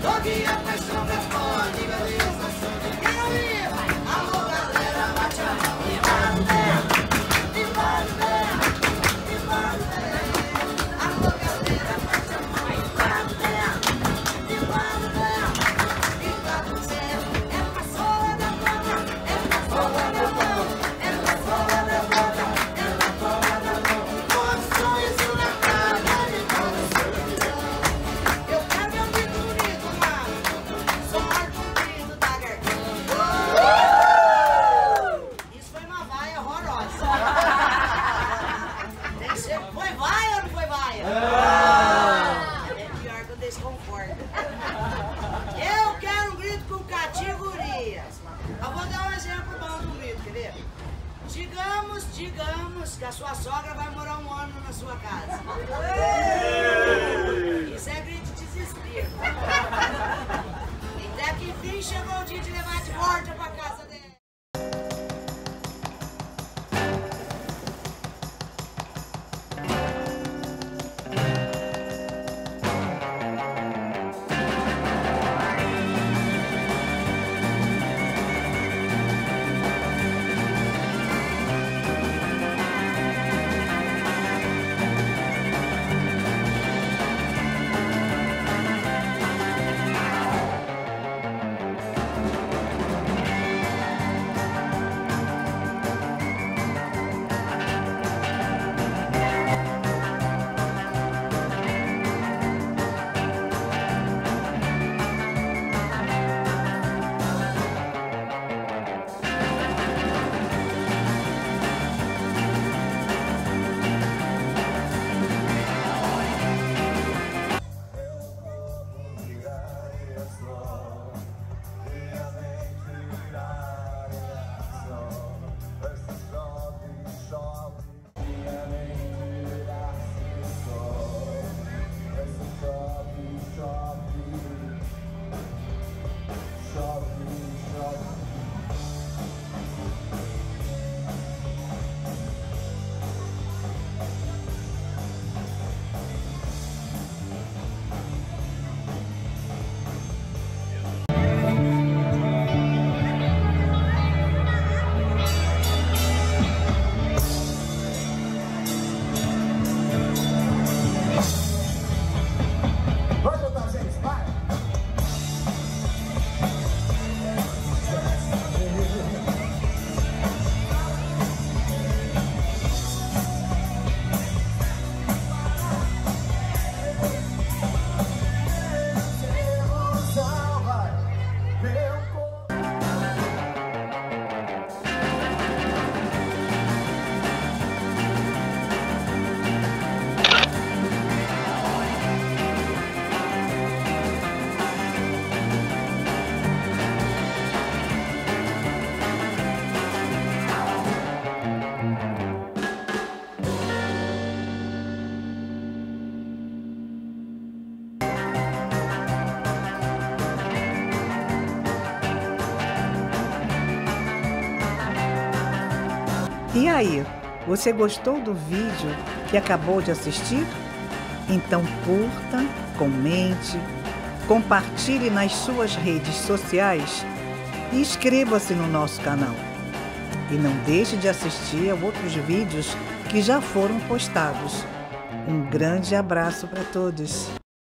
Foi vaia ou não foi vaia? É pior que eu desconforto. Eu quero um grito com categoria. Eu vou dar um exemplo bom do grito, quer ver? Digamos que a sua sogra vai morar um ano na sua casa. Isso é grito de desespero. Até que enfim chegou o dia de levar de volta pra casa dele. E aí, você gostou do vídeo que acabou de assistir? Então curta, comente, compartilhe nas suas redes sociais e inscreva-se no nosso canal. E não deixe de assistir a outros vídeos que já foram postados. Um grande abraço para todos!